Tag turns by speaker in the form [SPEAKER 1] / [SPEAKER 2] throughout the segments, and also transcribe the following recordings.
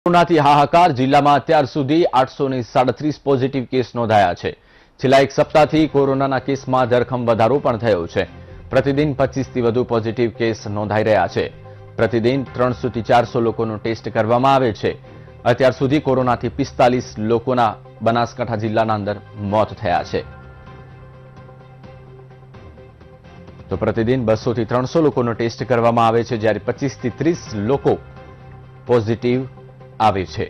[SPEAKER 1] કોરોનાથી હાહાકાર જિલ્લામાં અત્યાર સુધી 837 પોઝિટિવ કેસ નોંધાયા છે। છેલ્લા એક સપ્તાહથી કોરોનાના કેસમાં ધરખમ વધારો પણ થયો છે। પ્રતિદિન 25થી વધુ પોઝિટિવ કેસ નોંધાઈ રહ્યા છે। પ્રતિદિન 300 થી 400 લોકોનો ટેસ્ટ કરવામાં આવે છે। અત્યાર સુધી કોરોનાથી 45 લોકોના બનાસકાંઠા જિલ્લાના અંદર મોત થયા છે। તો પ્રતિદિન 200 થી 300 લોકોનો ટેસ્ટ કરવામાં આવે છે, જ્યારે 25 થી 30 લોકો પોઝિટિવ આવે છે।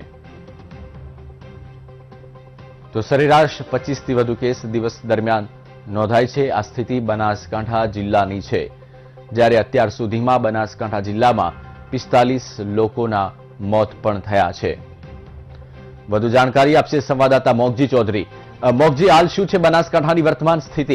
[SPEAKER 1] તો સરેરાશ 25 થી વધુ કેસ દિવસ દરમિયાન નોંધાય છે। આ સ્થિતિ બનાસકાંઠા જિલ્લાની છે, જ્યારે અત્યાર સુધીમાં બનાસકાંઠા જિલ્લામાં 45 લોકોના મોત પણ થયા છે। વધુ જાણકારી આપશે સંવાદદાતા મોગજી ચૌધરી। મોગજી, હાલ શું છે બનાસકાંઠાની વર્તમાન સ્થિતિ?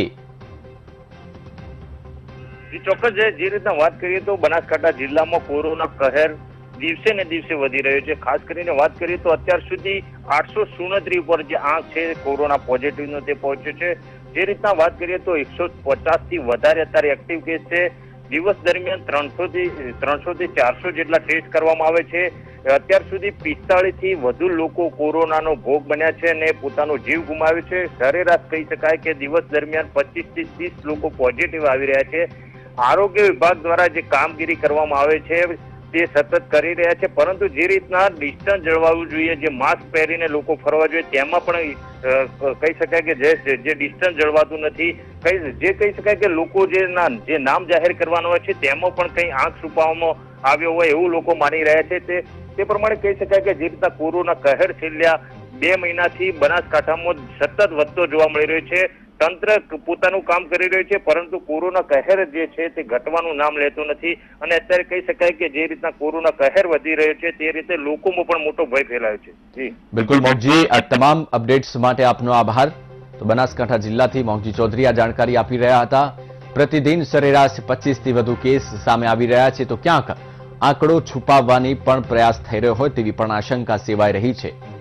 [SPEAKER 2] ચોક્કસ જે રીતના વાત કરીએ તો બનાસકાંઠા જિલ્લામાં કોરોના કહેર દિવસે ને દિવસે વધી રહ્યો છે। ખાસ કરીને વાત કરીએ તો અત્યાર સુધી 867 પર જે આંક છે કોરોના પોઝિટિવનો તે પહોંચ્યો છે। જે રીતના વાત કરીએ તો 150 થી વધારે અત્યારે એક્ટિવ કેસ છે। દિવસ દરમિયાન 300 થી 400 જેટલા ટેસ્ટ કરવામાં આવે છે। અત્યાર સુધી 45 થી વધુ લોકો કોરોનાનો ભોગ બન્યા છે અને પોતાનો જીવ ગુમાવ્યો છે। સરેરાશ કહી શકાય કે દિવસ દરમિયાન 25 થી 30 લોકો પોઝિટિવ આવી રહ્યા છે। આરોગ્ય વિભાગ દ્વારા જે કામગીરી કરવામાં આવે છે તે સતત કરી રહ્યા છે, પરંતુ જે રીતના ડિસ્ટન્સ જળવાવું જોઈએ, જે માસ્ક પહેરીને લોકો ફરવા જોઈએ, તેમાં પણ કહી શકાય કે જે ડિસ્ટન્સ જળવાતું નથી। જે કહી શકાય કે લોકો જે નામ જાહેર કરવાનો હોય છે તેમાં પણ કંઈ આંખ છુપાવવામાં આવ્યો હોય એવું લોકો માની રહ્યા છે। તે પ્રમાણે કહી શકાય કે જે રીતના કોરોના કહેર છેલ્લા 2 મહિનાથી બનાસકાંઠામાં સતત વધતો જોવા મળી રહ્યો છે। તંત્ર પોતાનું કામ કરી રહ્યું છે, પરંતુ કોરોના કહેર જે છે તે ઘટવાનું નામ લેતું નથી અને અત્યારે કહી શકાય કે જે રીતના કોરોના કહેર વધી રહ્યો છે તે રીતે લોકોમાં પણ મોટો ભય ફેલાયો છે। જી
[SPEAKER 1] બિલકુલ મોગજી, આ તમામ અપડેટ્સ માટે આપનો આભાર। તો બનાસકાંઠા જિલ્લાથી મોગજી ચૌધરી આ જાણકારી આપી રહ્યા હતા। પ્રતિદિન સરેરાશ 25 થી વધુ કેસ સામે આવી રહ્યા છે, તો ક્યાંક આંકડો છુપાવવાની પણ પ્રયાસ થઈ રહ્યો હોય તેવી પણ આશંકા સેવાઈ રહી છે।